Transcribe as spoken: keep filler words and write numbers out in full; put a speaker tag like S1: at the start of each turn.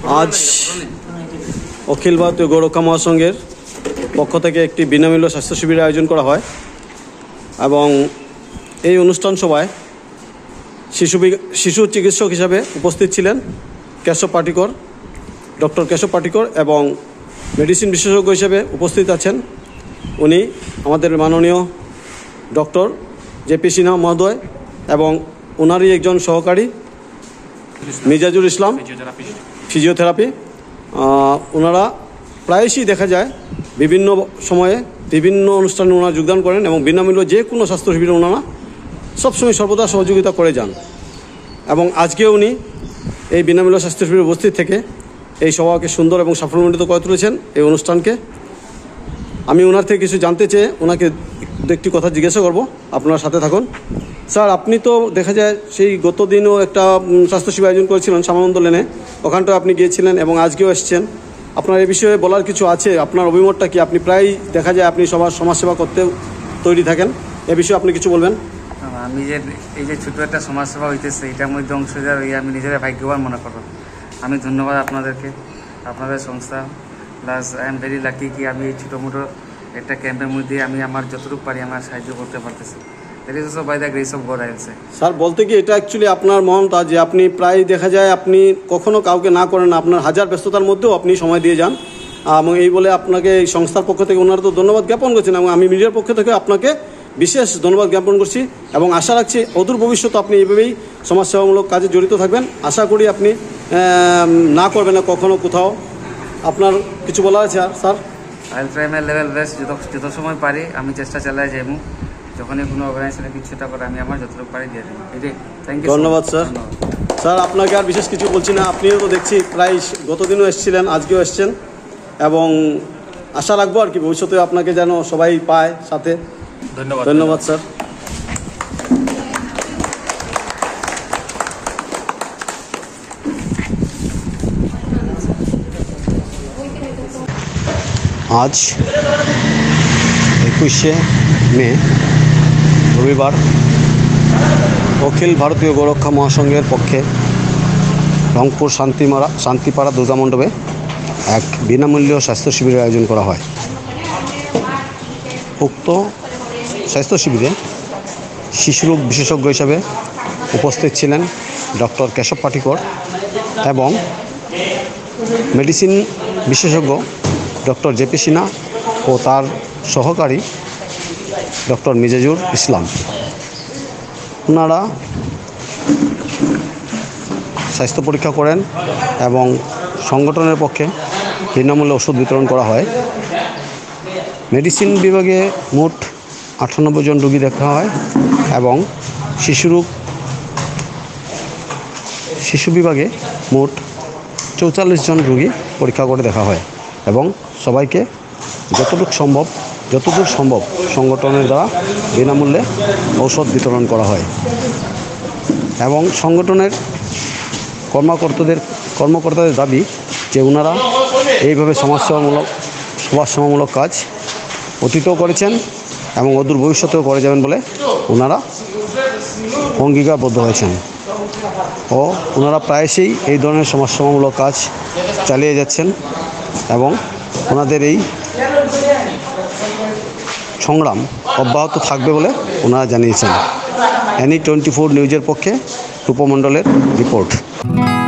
S1: আজ অখিল ভারতীয় গৌরক্ষা মহাসংঘের পক্ষ থেকে একটি বিনামূল্য স্বাস্থ্য শিবিরের আয়োজন করা হয় এবং এই অনুষ্ঠান সভায় শিশু শিশু চিকিৎসক হিসাবে উপস্থিত ছিলেন কেশব পাটিকর, ডক্টর কেশব পাটিকর, এবং মেডিসিন বিশেষজ্ঞ হিসেবে উপস্থিত আছেন উনি আমাদের মাননীয় ডক্টর জেপি সিনহা মহোদয় এবং ওনারই একজন সহকারী মিজাজুল ইসলাম, ফিজিওথেরাপি। ওনারা প্রায়শই দেখা যায় বিভিন্ন সময়ে বিভিন্ন অনুষ্ঠানে ওনারা যোগদান করেন এবং বিনামূল্য যে কোনো স্বাস্থ্য শিবিরে ওনারা সবসময় সর্বদা সহযোগিতা করে যান এবং আজকেও উনি এই বিনামূল্য স্বাস্থ্য শিবিরে উপস্থিত থেকে এই সভাকে সুন্দর এবং সাফল্যমণ্ডিত করে তুলেছেন এই অনুষ্ঠানকে। আমি ওনার থেকে কিছু জানতে চেয়ে ওনাকে একটি কথা জিজ্ঞাসা করব, আপনার সাথে থাকুন। স্যার, আপনি তো দেখা যায় সেই গত দিনও একটা স্বাস্থ্য শিবির আয়োজন করেছিলেন সামানন্দ লেনে, ওখানটাও আপনি গিয়েছিলেন এবং আজকেও এসছেন। আপনার এই বিষয়ে বলার কিছু আছে? আপনার অভিমতটা কি? আপনি প্রায় দেখা যায় আপনি সবার সমাজসেবা করতে তৈরি থাকেন, এ বিষয়ে আপনি কিছু বলবেন?
S2: আমি যে এই যে ছোটো একটা সমাজসেবা হইতেছে এটার মধ্যে অংশীদার হয়ে আমি নিজেরা ভাগ্যবান মনে করব। আমি ধন্যবাদ আপনাদেরকে, আপনাদের সংস্থা, plus I am very lucky কি আমি এই ছোটো মোটো একটা ক্যাম্পের মধ্যে আমি আমার যতটুকু পারি আমার সাহায্য করতে পারতেছি। That is also by the grace of God I will say.
S1: Sir, বলতে কি এটা অ্যাকচুয়ালি আপনার মনটা যে আপনি প্রায় দেখা যায় আপনি কখনো কাউকে না করেন, আপনার হাজার ব্যস্ততার মধ্যেও আপনি সময় দিয়ে যান এবং এই বলে আপনাকে এই সংস্থার পক্ষ থেকে ওনারা তো ধন্যবাদ জ্ঞাপন করছেন এবং আমি মিডিয়ার পক্ষ থেকে আপনাকে বিশেষ ধন্যবাদ জ্ঞাপন করছি এবং আশা রাখছি অদূর ভবিষ্যতে আপনি এইভাবেই সমাজসেবামূলক কাজে জড়িত থাকবেন। আশা করি আপনি না করবেন না কখনো কোথাও। আপনার কিছু বলা আছে আর sir?
S2: I will try my level best, যত যত সময় পারি আমি চেষ্টা চালাই যাবো, যখনই কোনো অর্গানাইজেশনে কিছুটা করে আমি আমার যতটুকু পারি দিয়ে দিই। এটাই, থ্যাংক ইউ।
S1: ধন্যবাদ স্যার। স্যার, আপনাকে আর বিশেষ কিছু বলছি না, আপনিও তো দেখছি প্রায় গতদিনও এসেছিলেন, আজকেও এসছেন এবং আশা রাখবো আর কি ভবিষ্যতে আপনাকে যেন সবাই পায় সাথে। ধন্যবাদ। ধন্যবাদ স্যার। আজ একুশে মে রবিবার অখিল ভারতীয় গৌরক্ষা মহাসংঘের পক্ষে রংপুর শান্তিমারা শান্তিপাড়া দুর্গা মণ্ডপে এক বিনামূল্য স্বাস্থ্য শিবিরের আয়োজন করা হয়। উক্ত স্বাস্থ্য শিবিরে শিশুরোগ বিশেষজ্ঞ হিসাবে উপস্থিত ছিলেন ডক্টর কেশব পাটিকর এবং মেডিসিন বিশেষজ্ঞ ডক্টর জেপি সিনহা ও তার সহকারী ডক্টর মিজাজুল ইসলাম। ওনারা স্বাস্থ্য পরীক্ষা করেন এবং সংগঠনের পক্ষে বিনামূল্যে ওষুধ বিতরণ করা হয়। মেডিসিন বিভাগে মোট আটানব্বই জন রোগী দেখা হয় এবং শিশুরোগ শিশু বিভাগে মোট চৌচল্লিশ জন রোগী পরীক্ষা করে দেখা হয় এবং সবাইকে যতটুকু সম্ভব যতদূর সম্ভব সংগঠনের দ্বারা বিনামূল্যে ঔষধ বিতরণ করা হয় এবং সংগঠনের কর্মকর্তাদের কর্মকর্তাদের দাবি যে ওনারা এইভাবে সমাজসেবামূলক সমাজসেবামূলক কাজ অতীতেও করেছেন এবং অদূর ভবিষ্যতেও করে যাবেন বলে ওনারা অঙ্গীকারবদ্ধ হয়েছেন ও ওনারা প্রায়শই এই ধরনের সমাজসেবামূলক কাজ চালিয়ে যাচ্ছেন এবং ওনাদের এই সংগ্রাম অব্যাহত থাকবে বলে ওনারা জানিয়েছেন। এনি টোয়েন্টি ফোর নিউজের পক্ষে রূপমণ্ডলের রিপোর্ট।